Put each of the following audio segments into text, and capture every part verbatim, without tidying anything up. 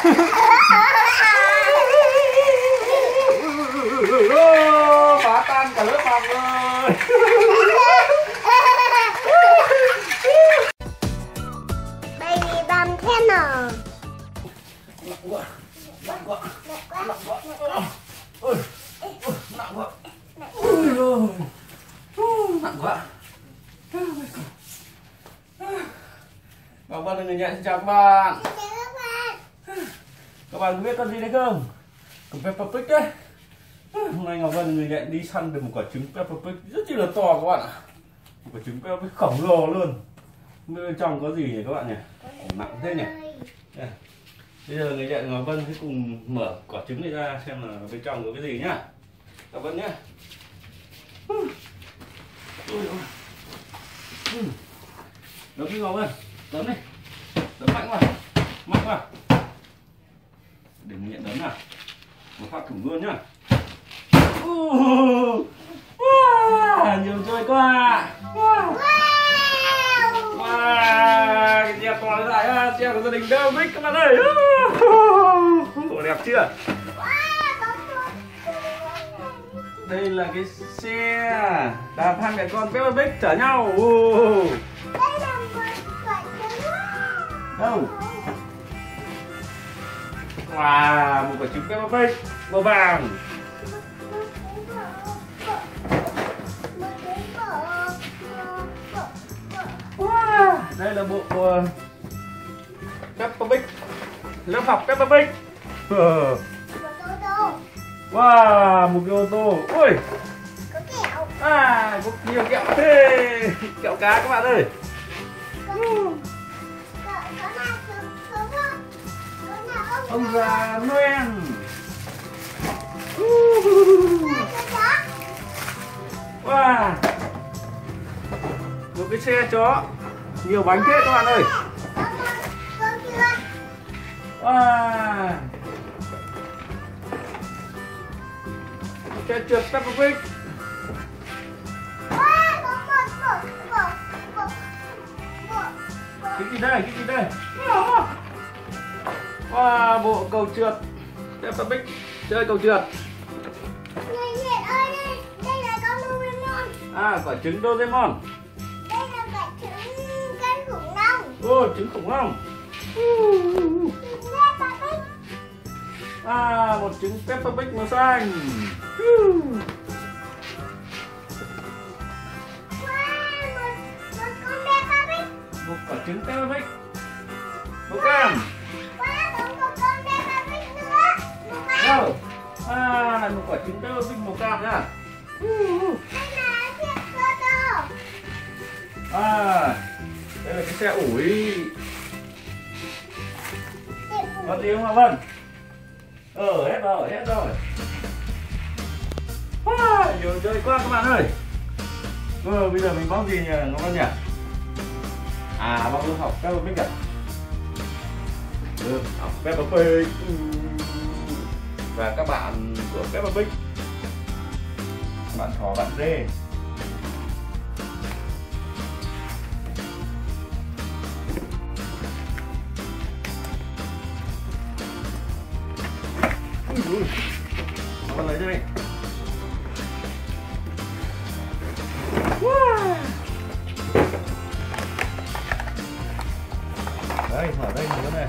Phá tan cả lớp học rồi. Baby Bum Channel. Nặng quá, nặng quá, nặng quá. Ôi, nặng quá. Ôi ôi, nặng quá. Các bạn là người nhẹ, xin chào các bạn. Các bạn có biết con gì đấy không? Con Peppa Pig đấy. Hôm nay Ngọc Vân người nhẹ đi săn được một quả trứng Peppa Pig rất chi là to các bạn ạ. Một quả trứng Peppa Pig khổng lồ luôn. Bên trong có gì nhỉ các bạn nhỉ? Nặng thế nhỉ? Đây. Bây giờ người nhẹ Ngọc Vân sẽ cùng mở quả trứng này ra xem là bên trong có cái gì nhá. Ngọc Vân nhá. Đấm đi Ngọc Vân, đấm đi, đấm mạnh vào, mạnh vào. Để mình nhận đấm nào. Một phát thủng luôn nhá. Uh, wow, nhiều chơi quá. Wow, wow, cái dẹp to lại ha, dẹp của gia đình đâu Bích các bạn ơi. Uh, đẹp chưa? Đây là cái xe đạp hai mẹ con Peppa Pig chở nhau. Uh. Đâu? Wow, một quả trứng Peppa Pig màu vàng. Wow, đây là bộ uh, Peppa Pig, lớp học Peppa Pig. Uh. Wow, một cái ô tô. Ui, có kẹo. À, có nhiều kẹo thế. Kẹo cá các bạn ơi. Ông già Noel. Wow, một cái xe chó nhiều bánh thế các bạn ơi. Wow, xe trượt Peppa Pig. Cái gì đây, cái gì đây? Wow, bộ cầu trượt Peppa Pig chơi cầu trượt. Người Nhật ơi, đây, đây là con Doraemon. À, quả trứng Doraemon. Đây là quả trứng con khủng long. Ô, trứng khủng long. Peppa Pig. À, một trứng Peppa Pig màu xanh. Wow, một, một con Peppa Pig. Một quả trứng Peppa Pig màu cam. Wow, có một con Peppa Pig nữa. Màu vàng. Đâu? À, là một quả trứng Peppa Pig màu cam nhá. Đây là chiếc ô tô. À, đây là cái xe ủi. Có tiếng không Vân? Ờ, hết rồi, hết rồi. Wow, nhiều chơi quá các bạn ơi. Ờ, bây giờ mình bóc gì nhỉ Ngọc Vân nhỉ? À, bóc lớp học Peppa Pig à? Ừ, học Peppa Pig. Và các bạn của Peppa Pig. Bạn thỏ, bạn dê. Ui, Ngọc Vân lấy cho đi. Wow. Đây, mở đây nữa này.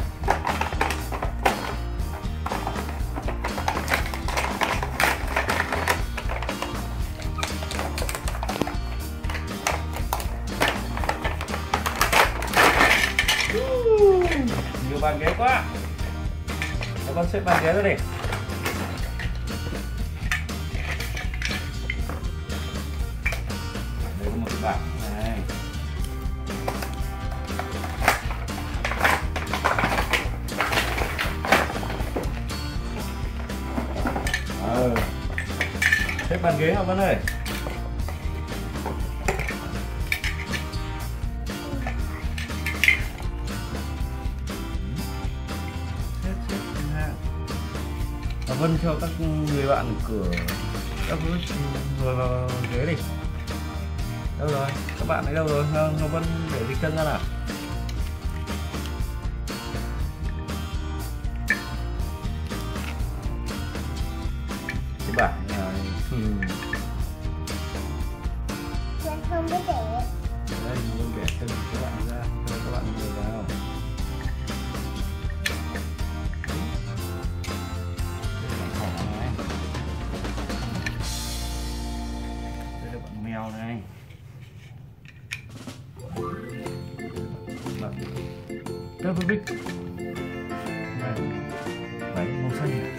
Nhiều bàn ghế quá. Các con xếp bàn ghế ra đi. Đây có một cái bảng này. Ờ. Xếp bàn ghế không Vân ơi? Vân cho các người bạn cửa các bước ngồi vào ghế đi. Đâu rồi? Các bạn ấy đâu rồi? Ngọc Vân để dịch chân ra nào. Peppa Pig. Này, váy màu xanh này.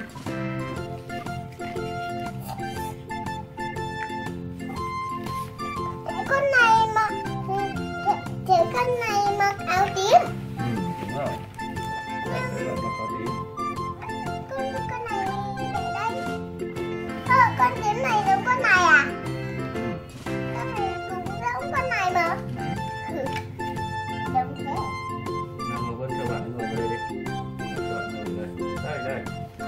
Con này mà trẻ con này mặc áo tím. Ừ, đúng rồi. Đây là mặc áo tím. Con con này để đây. Ơ, con tím này giống con này à? Con này cũng giống con này mà. Giống thế. Nào ngồi bên cho bạn ngồi về đi. Bạn ngồi về. Đây đây.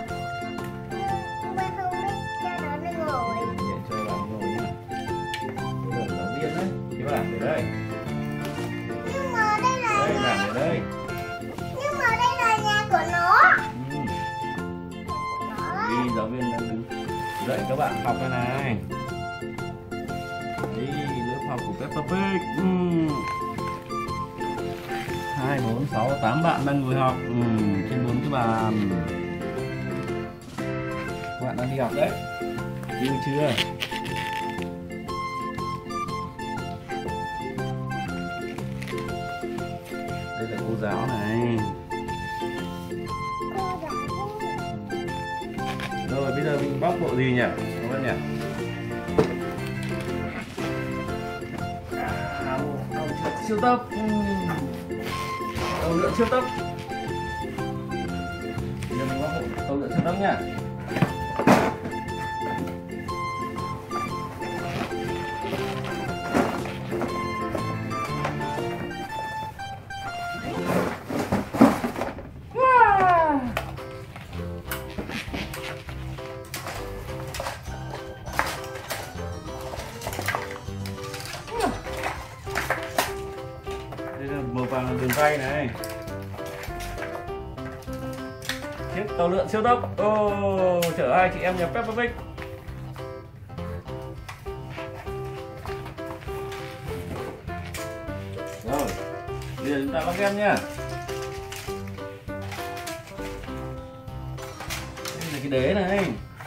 Mà không biết cho nó nó ngồi. Để cho bạn ngồi nhá. Bây giờ giáo viên đấy. Thì bạn để đây. Nhưng mà đây là Đây nhà. bạn để đây. Nhưng mà đây là nhà của nó. Ừ. Của nó. Đi giáo viên đang đứng dạy các bạn học đây này. Đi lớp học của Peppa Pig. Ừ. Hai, bốn, sáu, tám bạn đang ngồi học ừ, trên bốn cái bàn. Các bạn đang đi học đấy. Yêu chưa? Đây là cô giáo này. Cô giáo. Rồi bây giờ mình bóc bộ gì nhỉ? Các bạn nhỉ? Áo áo siêu tốc. Tàu lượn siêu tốc. Bây giờ mình bóc bộ tàu lượn siêu tốc nhá. Đây là màu vàng là đường ray này. Chiếc tàu lượn siêu tốc. Ô, chở hai chị em nhà Peppa Pig. Rồi, bây giờ chúng ta lắp ghép nhá. Đây là cái đế này.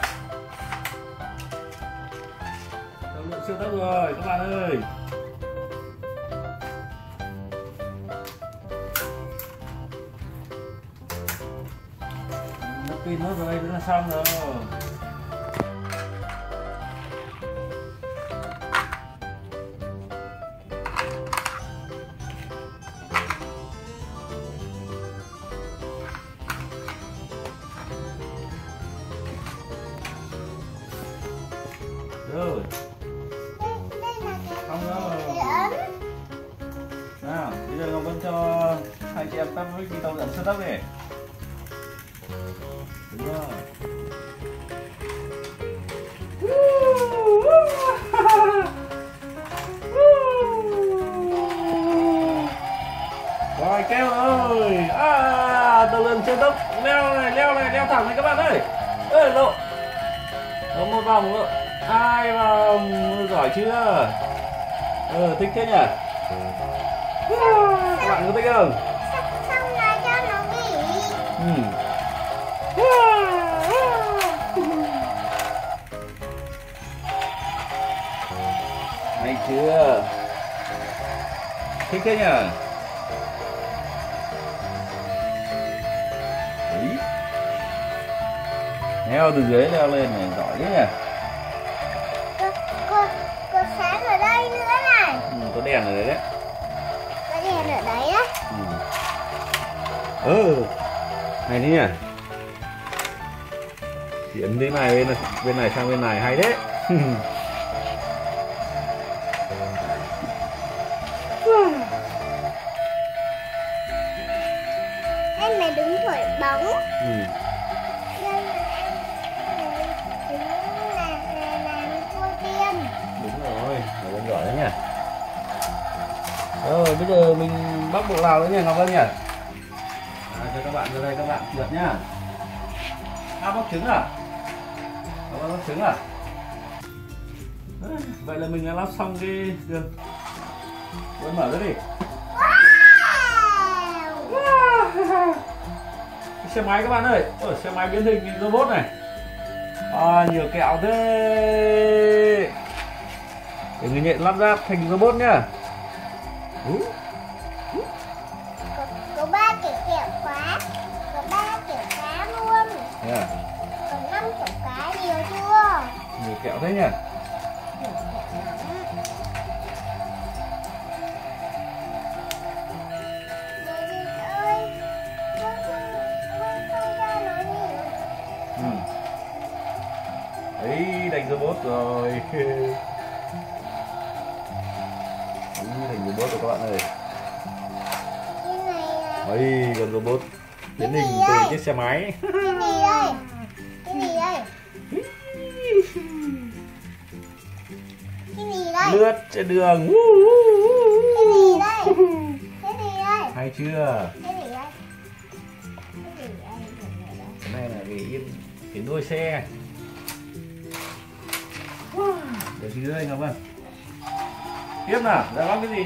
Tàu lượn siêu tốc rồi các bạn ơi. Pin nó rồi, nó là xong rồi. Rồi, Đây, đây là cái xong rồi. cái ấn. Nào, bây giờ Ngọc Vân cho hai chị em Peppa Pig đi tàu lượn siêu tốc đi. Đúng rồi. Rồi kéo rồi. À, tàu lượn siêu tốc leo này, leo này, leo thẳng này các bạn ơi. Ê, lộ. Có một vòng nữa. Hai vòng. Giỏi chưa? Ừ, thích thế nhỉ? Các bạn có thích không? Xong, xong là cho nó nghỉ. Ừ. Hay chưa? Thích thế nhỉ? Đấy. Leo từ dưới leo lên này, giỏi đấy nhỉ? Có, có, có sáng ở đây nữa này. Ừ, có đèn ở đấy đấy. Có đèn ở đấy á. Ừ. Ừ. Hay đấy nhỉ? Thì ấn thế này bên này, bên này sang bên này hay đấy. Em mày đứng thổi bóng. Ừ. Đây là em đứng là là làm cô tiên. Đúng rồi, Ngọc Vân giỏi đấy nhỉ. Rồi bây giờ mình bóc bộ nào nữa nhỉ Ngọc Vân nhỉ? À, cho các bạn ra đây các bạn trượt nhá. À, bóc trứng à? Ngọc Vân bóc trứng à? À, vậy là mình đã lắp xong cái đường. Vân mở ra đi. Wow. Cái xe máy các bạn ơi. Ôi, xe máy biến hình thành robot này. À, nhiều kẹo thế. Để người nhện lắp ráp thành robot nhá. Ừ. Có, có ba nha. Còn năm chục cái nhiều chưa? Nhiều kẹo thế nhỉ. Ừ. Đấy, đánh robot rồi. Đấy, thành robot rồi các bạn ơi. Đấy, con robot biến hình từ chiếc xe máy. Cái gì đây? Cái gì đây? Cái gì đây? Lướt trên đường. Cái gì đây? Cái gì đây? Hay chưa? Cái gì đây? Cái gì đây? Cái này là cái yên cái đuôi xe. Được chưa anh Ngọc Vân? Tiếp nào, ra bắt cái gì nhỉ?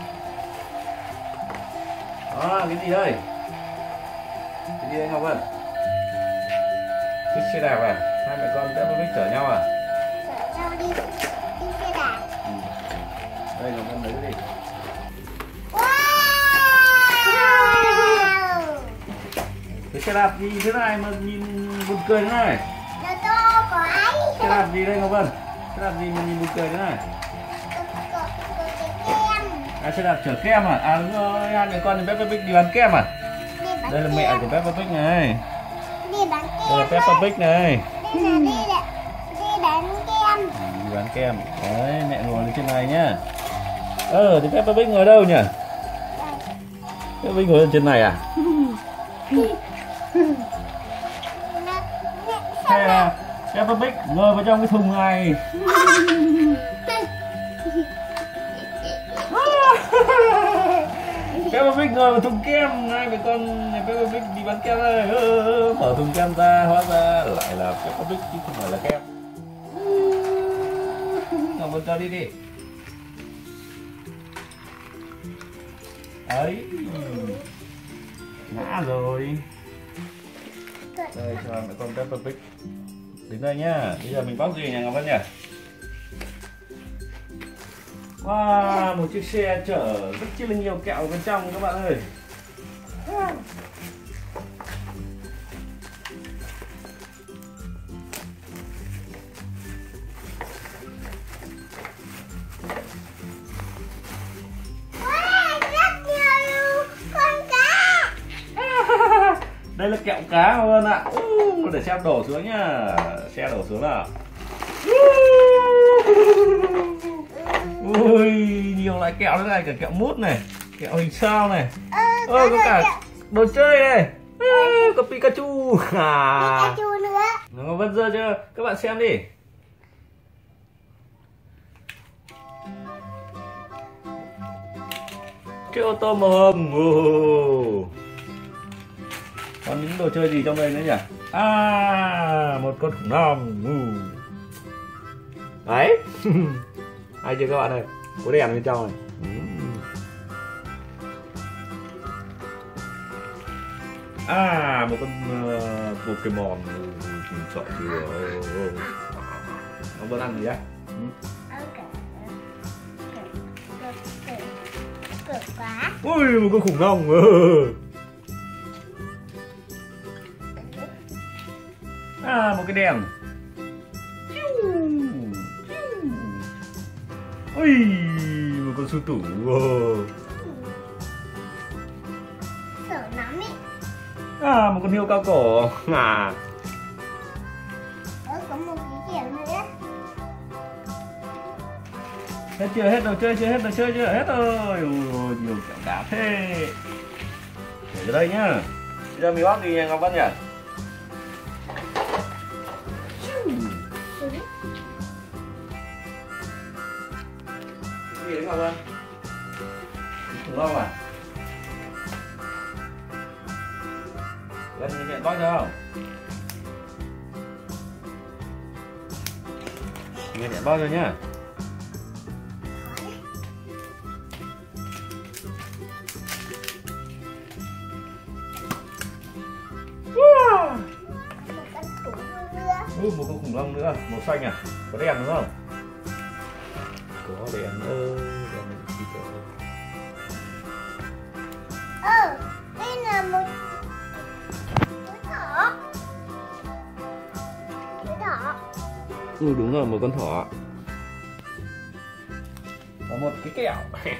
À, cái gì đây? Cái gì anh Ngọc Vân? Cái xe đạp à? Hai mẹ con sẽ biết chở nhau à? Chở nhau đi, đi xe đạp. Ừ. Đây Ngọc Vân lấy cái gì? Wow! Cái xe đạp gì thế này mà nhìn buồn cười thế này? Nó to quá ấy. Xe đạp gì đây Ngọc Vân? Xe đạp gì mà nhìn buồn cười thế này? À, xe đạp chở kem à? À đúng rồi, hai mẹ con thì Peppa Pig đi bán kem à? Đi bán Đây là kem. mẹ của Peppa Pig này. Đi bán kem. Đây là Peppa Pig này. Đây là đi, là, đi bán kem. Ừ, đi bán kem. Đấy, mẹ ngồi lên trên này nhá. Ờ, thì Peppa Pig ngồi đâu nhỉ? Đây. Peppa Pig ngồi lên trên này à? Hay là Peppa Pig ngồi vào trong cái thùng này. Peppa Pig ngồi vào thùng kem, hai mẹ con nhà Peppa Pig đi bán kem đây. Mở thùng kem ra, hóa ra lại là Peppa Pig chứ không phải là kem. Ngọc Vân cho đi đi. Ấy, ngã rồi. Đây cho mẹ con Peppa Pig. Đến đây nhá. Bây giờ mình bóc gì nhỉ Ngọc Vân nhỉ? Wow, một chiếc xe chở rất chi là nhiều kẹo bên trong các bạn ơi. Wow, rất nhiều con cá. Đây là kẹo cá Ngọc Vân ạ. Uh, để xe đổ xuống nhá. Xe đổ xuống nào. Ui, nhiều loại kẹo thế này, cả kẹo mút này, kẹo hình sao này. Ơ, ừ, có cả đồ chơi này. À, có Pikachu. À. Pikachu nữa. Ngọc Vân giờ chưa? Các bạn xem đi. Cái ô tô màu hồng. Oh. Còn những đồ chơi gì trong đây nữa nhỉ? À, một con khủng long. Uh. Đấy. Hay chưa các bạn ơi? Có đèn bên trong này. À, một con uh, Pokemon. Sợ chưa? Ông vẫn ăn gì á? Ui, một con khủng long. À, một cái đèn. Ui, một con sư tử. Sợ lắm ý. À, một con hươu cao cổ. À. Ờ, có một cái kiểu nữa. Hết chưa? Hết đồ chơi chưa? Hết đồ chơi chưa? Hết rồi. Ui, nhiều kẹo cá thế. Để ra đây nhá. Bây giờ mình bóc gì nhỉ Ngọc Vân nhỉ? Cái gì đấy Ngọc Vân? Khủng long à? Vân nhận bóc cho không? Nghe nhận bóc cho nhá. Wow. Một con khủng long nữa. Ừ, một con khủng long nữa, màu xanh à? Có đèn đúng không? Có đèn ơi, đèn gì cơ? Ờ, đây là một chú thỏ. Ừ đúng rồi, một con thỏ và một cái kẹo.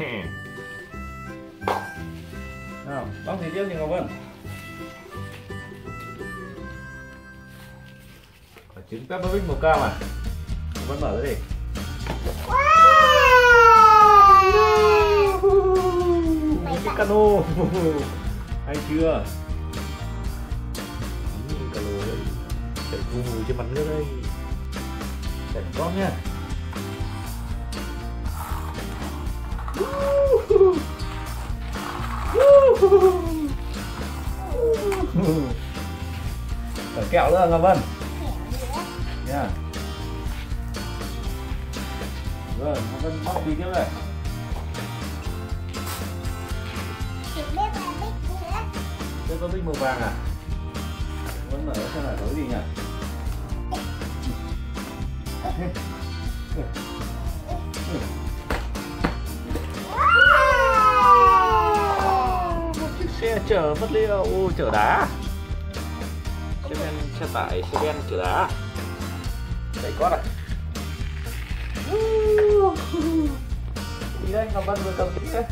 Nào, bóc gì tiếp nhỉ Ngọc Vân? Quả trứng Peppa Pig màu cam à? Ngọc Vân mở ra đi. Một cái cano. Hay chưa? Cano đây. Chạy vù trên mặt nước đây. Chạy con nha. Ở kẹo nữa Ngọc Vân nha. Rồi Ngọc Vân bóc đi tiếp này. Peppa Pig màu vàng à? Vẫn mở xem là có gì nhỉ? Một chiếc xe chở vật liệu, ô chở đá. Xe ben, xe tải, xe ben chở đá. Chạy con à? Đi đây, Ngọc Vân vừa cầm tí đấy.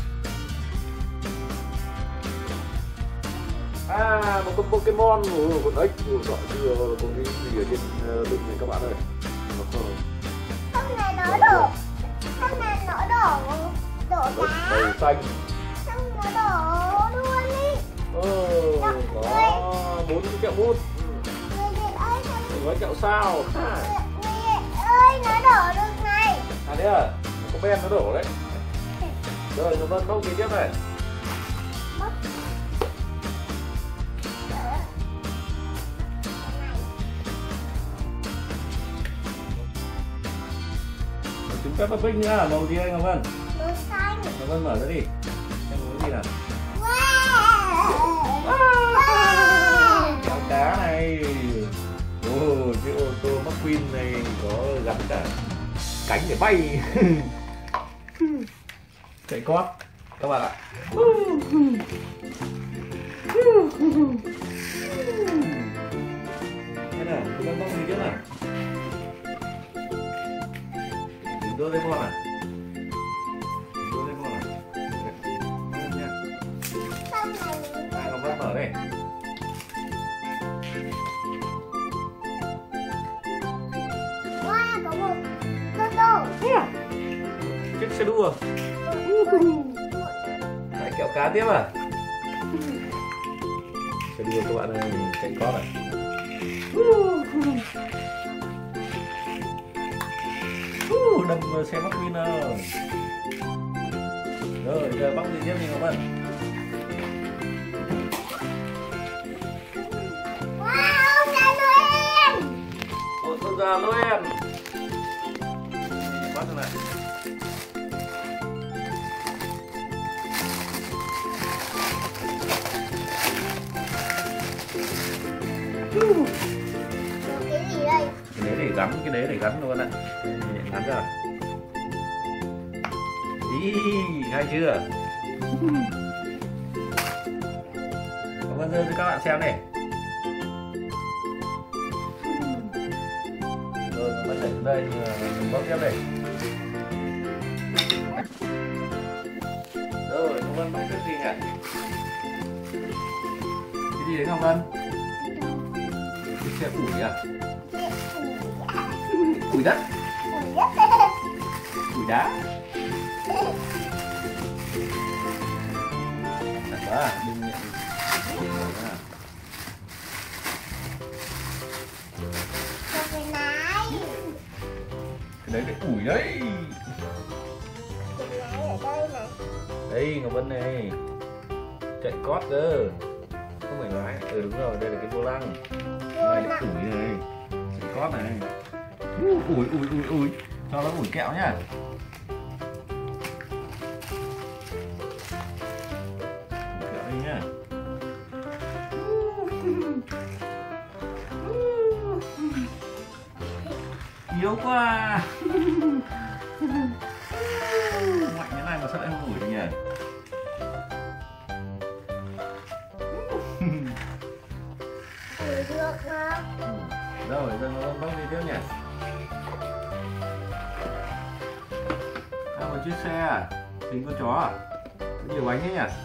À, một con Pokemon, một con ếch, một con chưa, con cái gì ở trên lưng này các bạn ơi. Hôm nay nó đổ, hôm nay nó đổ, đổ đá. Màu xanh. Xong nó đổ luôn đi. Ồ, có bốn cái kẹo bút. Người Việt ơi, sao Gói kẹo sao. người Việt ơi, nó đổ được này. À đấy à, có ben nó đổ đấy. Rồi, Ngọc Vân bóc gì tiếp này. Bóc. Trứng Peppa Pig nữa, màu gì đây Ngọc Vân? Màu xanh. Ngọc Vân mở ra đi. Xem có gì nào. Wow. Kẹo cá này. Ồ, cái ô tô McQueen này có gắn cả cánh để bay. Chạy cót các bạn ạ. Thế nào, chúng ta bóc gì tiếp nào? Doraemon à? Doraemon à? Đây nha. À, Ngọc Vân mở đây. Wow, có một con đồ. Chiếc xe đua. Đấy, kẹo cá tiếp à? Xe đua các bạn ơi, chạy con này. Đâm xe McQueen rồi. Rồi giờ bóc gì tiếp đi Ngọc Vân? Wow, ra Noel. Ôi con già Noel. Bắt rồi này. Đồ cái gì đây? Cái đấy để gắn, cái đấy để gắn luôn ạ. Gắn ra. Ý, hay chưa? Ngọc Vân giơ cho các bạn xem này. Rồi Ngọc Vân để xuống đây, mình bóc tiếp đây. Rồi Ngọc Vân bóc cái gì nhỉ? Cái gì đấy Ngọc Vân? Cái xe ủi à? Ủi đất. Ủi đá. Thật quá, đừng nhận. Cái này. Cái đấy cái ủi đấy. Cái này ở đây này. Đây Ngọc Vân này. Chạy cót cơ. Không phải lái. Ừ đúng rồi, đây là cái vô lăng. Đây là ủi này. Chạy cót này. Ủi ủi ủi ủi. Cho nó ủi kẹo nhá. Kẹo đi nhá. Yếu quá. Mạnh thế này mà sao em ủi được nhỉ? Ủi được không? Rồi, giờ nó bóc đi tiếp nhỉ? chiếc xe à? Hình con chó à? Có nhiều bánh thế nhỉ?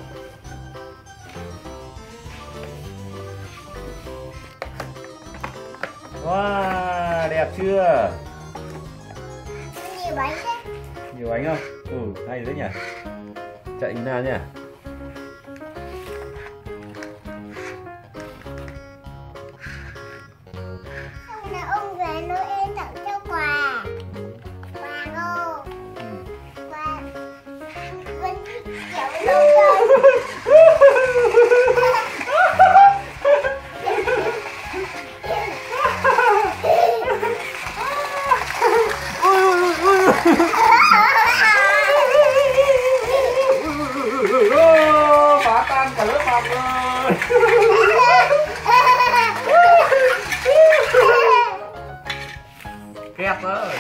Wow, đẹp chưa? Nhiều bánh đấy. Nhiều bánh không? Ừ, hay đấy nhỉ. Chạy ra nhỉ. Hôm nào ông về Noel tặng cho quà. Quà ngô. Quà Vinh kiểu đâu rồi. Phá tan cả lớp học rồi. Kẹt rồi.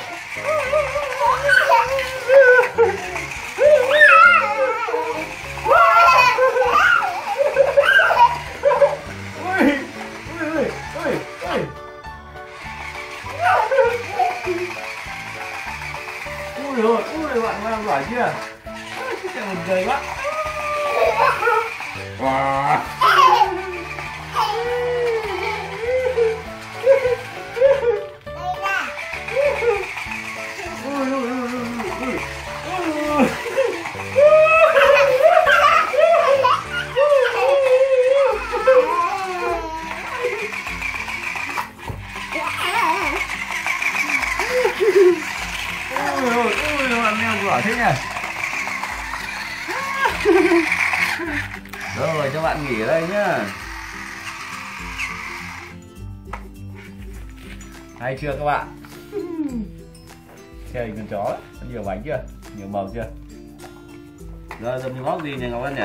Ui rồi, ui bạn làm giỏi chưa? Cái một cười quá. Wow. Ôi ôi ôi, bạn leo giỏi thế nhỉ. Rồi cho bạn nghỉ ở đây nhá. Hay chưa các bạn? Chơi con chó ấy. Có nhiều bánh chưa? Nhiều màu chưa? Rồi giờ mình bóc gì nhỉ Ngọc Vân nhỉ?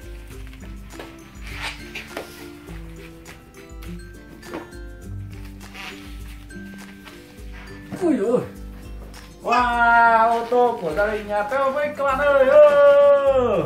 Ui ôi. Wow, ô tô của gia đình nhà Pelvic các bạn ơi. Ừ.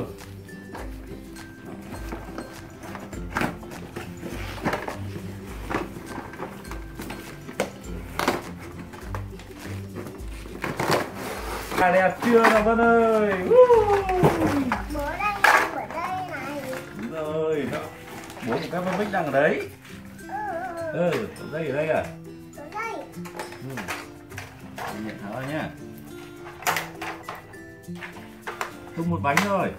À, đẹp chưa nào Vân ơi. Bố đang đang ở đây này. Đúng rồi, đó. Bố của các Pelvic đang ở đấy. Ừ, ở đây ở đây à? Ở đây. Ừ. Nhận tháo ra nhá. Tung một bánh thôi.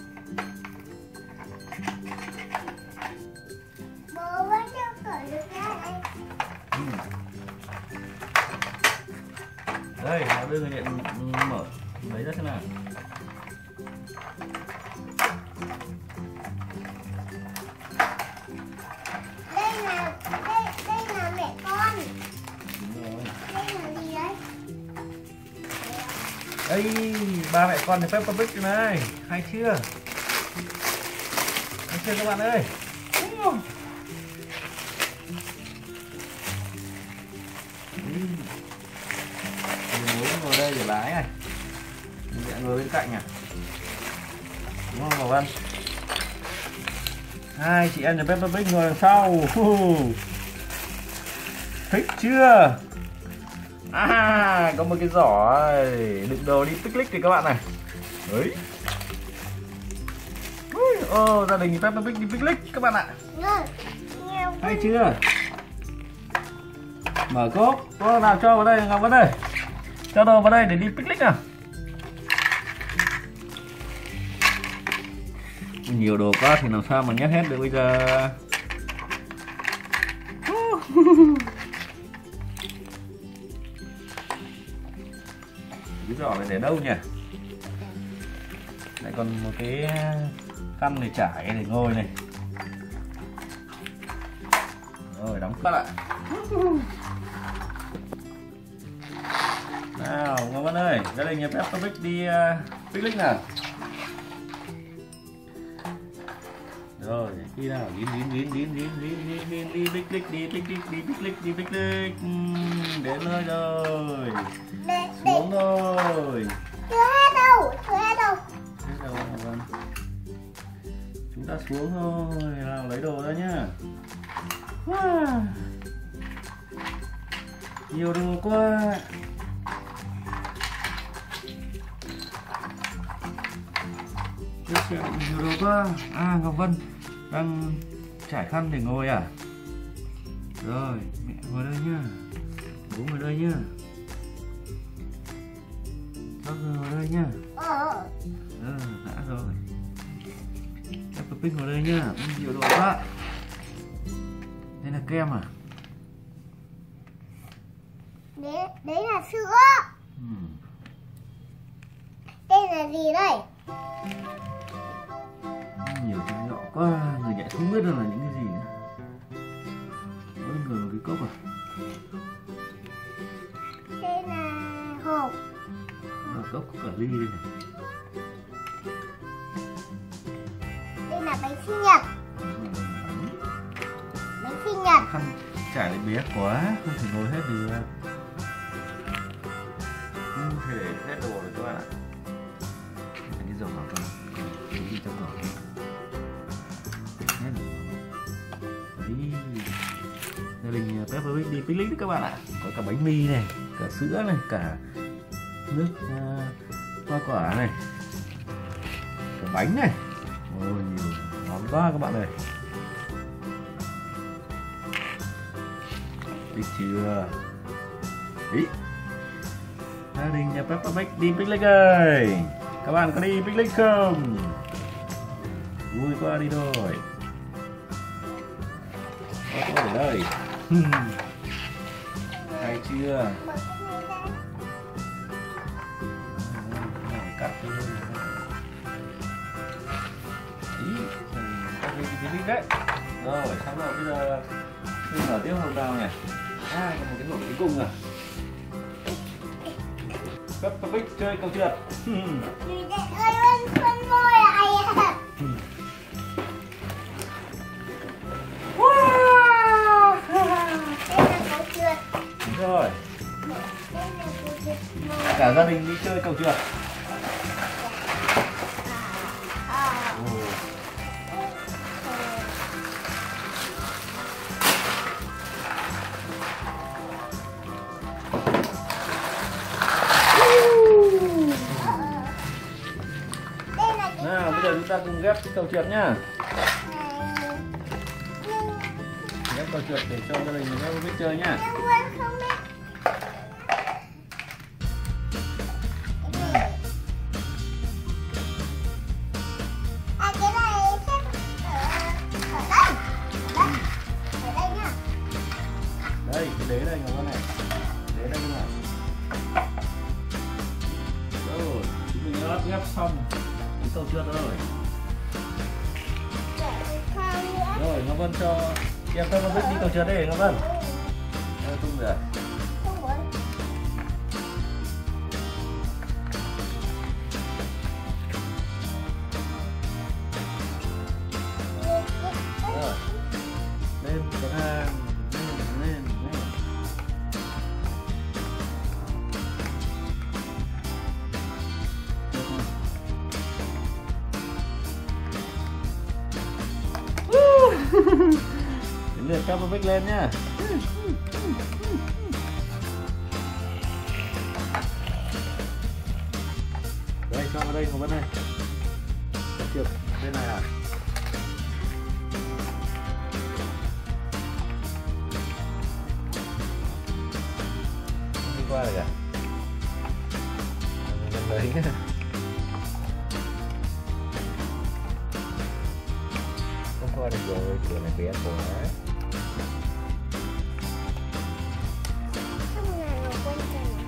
Bố vẫn chưa cởi được ra đây. Ừ. Đây, nó đưa người nhận mở lấy ra thế nào. Đây là đây đây là mẹ con. Đúng rồi. Đây là gì đấy? Đây, ba mẹ con thì Peppa Pig này, hay chưa? Hay chưa các bạn ơi? Bố ngồi đây để lái này, mẹ ngồi bên cạnh à? Đúng không Ngọc Vân? Hai chị em nhà Peppa Pig ngồi đằng sau. Thích chưa? À, có một cái giỏ đựng đồ đi picnic thì các bạn này. Đấy. Ô, oh, gia đình Peppa Pig đi picnic các bạn ạ. Hay chưa? Mở cốp, có nào cho vào đây Ngọc Vân ơi. Cho đồ vào đây để đi picnic nào. Nhiều đồ quá thì làm sao mà nhét hết được bây giờ. Cái giỏ này để đâu nhỉ? Lại còn một cái khăn để trải để ngồi này. Rồi đóng cắt lại. Nào Ngọc Vân ơi, gia đình nhà Peppa Pig đi uh, picnic nào. Rồi khi nào đi đi đi đi đi đi đi đi đi picnic đi picnic đi picnic đi picnic đến nơi rồi. Xuống rồi. Chưa hết đâu, chưa hết đâu. Hết đâu Ngọc Vân. Chúng ta xuống thôi, nào lấy đồ ra nhá. Wow. Nhiều đồ quá. Rất nhiều đồ quá. À, Ngọc Vân đang trải khăn để ngồi à? Rồi, mẹ ngồi đây nhá. Bố ngồi đây nhá. Bác ngồi đây nhá. Ờ. Ờ, đã rồi. Peppa Pig ngồi đây nhá. Ừ, nhiều đồ quá. Đây là kem à? Đấy, đấy là sữa. Ừ. Đây là gì đây? Nhiều chai nhọ quá, người nhẹ không biết được là những cái gì nữa. Mỗi người một cái cốc à? Đây là hộp. Ở cốc có cả ly đây này. Đây là bánh sinh nhật. Bánh sinh nhật. Khăn trải lại bé quá, không thể ngồi hết được. Không thể hết đồ được các bạn ạ. Cái dầu vào con, đi trong giỏ. Đấy. Gia đình Peppa Pig đi picnic đấy các bạn ạ. Có cả bánh mì này, cả sữa này, cả nước uh, hoa quả này, cả bánh này. Ôi nhiều món quá các bạn ơi. Đi chưa? Ý. Gia đình nhà Peppa Pig đi picnic ơi. Các bạn có đi picnic không? Vui quá đi thôi. Có ở đây. Hay chưa? Cắt đi. Ý, cắt đi cái picnic đấy. Rồi, xong rồi bây giờ mình mở tiếp hộp nào nhỉ? À, còn một cái hộp cuối cùng à. Peppa Pig chơi cầu trượt. Ơi, con con môi lại à. Wow. Đây là cầu trượt. Rồi, Đây là cầu trượt. cả gia đình đi chơi cầu trượt. À. Nào, bây giờ chúng ta cùng ghép cái cầu trượt nhá. Ghép cầu trượt để cho gia đình mình biết chơi nhá. À, cái này xếp ở, ở đây. Ở đây. Ở đây nhá. Đây, cái đế đây Ngọc Vân này. Đế đây các bạn. Rồi, chúng mình đã ghép xong cái cầu trượt rồi. Rồi, Ngọc Vân cho em Peppa Pig đi cầu trượt đi Ngọc Vân. Đây, tung rồi. Không muốn. Rồi. Lên bậc thang. Lên, lên, lên. Đến lượt Peppa Pig lên nhá. Đây, cho vào đây Ngọc Vân này. Trượt bên này à? Không đi qua được à? Gần đấy nhá. Không qua được rồi, cửa này bé quá. Không là người quân tình.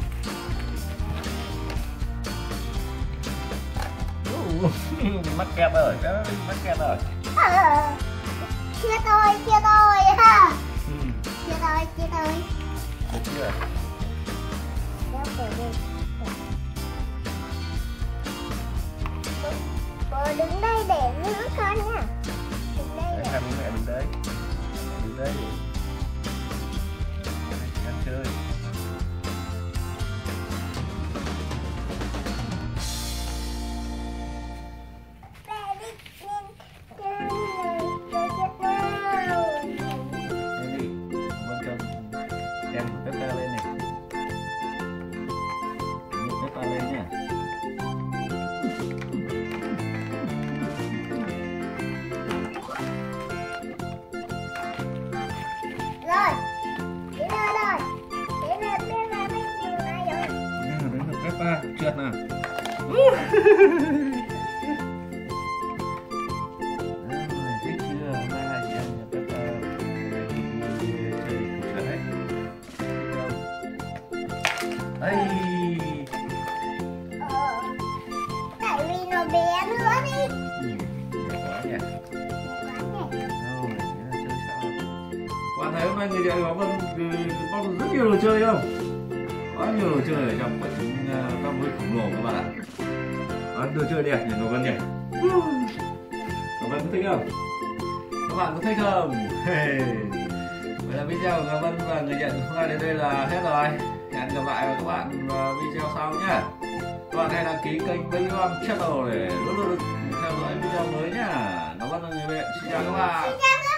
Mắc kẹt rồi, mắc kẹt rồi. Ờ, chia tôi, chia tôi ha. Ừ. Chia tôi, chia tôi. Được chưa? Đeo cổ đi. Bố đứng đây để giữ con nha. Đứng đây Đấy, để. hai bố mẹ đứng đấy. Đứng đấy. Ăn chơi. Mẹ đi lên. Chơi này, chơi chết nào. Đây đi. Vâng cho em Peppa lên này. Em Peppa lên nha. rồi. Đến nơi rồi. Đến nơi biết là biết điều này rồi. Nào, đến được Peppa trượt nào. Thích chưa? Hôm nay hai chị em nhà Peppa đi chơi trượt đấy. Đây. Ờ. Tại vì nó bé nữa đi. Ừ, đẹp quá nhỉ. Quá nhỉ. Đâu, thế là chơi sao? Các bạn thấy hôm nay người dạy có vâng bao rất nhiều đồ chơi không? Quá nhiều đồ chơi ở trong quả trứng các muối khổng lồ các bạn ạ. Đó, đồ chơi đẹp nhỉ, Ngọc Vân nhỉ? Ngọc Vân có thích không? Các bạn có thích không? Hey. Vậy là video của Ngọc Vân và người nhận hôm nay đến đây là hết rồi. Hẹn gặp lại các bạn vào video sau nhé. Các bạn hãy đăng ký kênh Baby One Channel để luôn luôn theo dõi video mới nhá. Ngọc Vân là người mẹ. Xin chào các bạn. Xin chào các